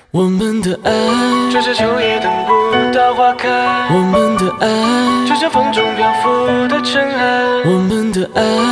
我们的爱就像秋叶等不到花开， 我们的爱就像风中漂浮的尘埃。 我们的爱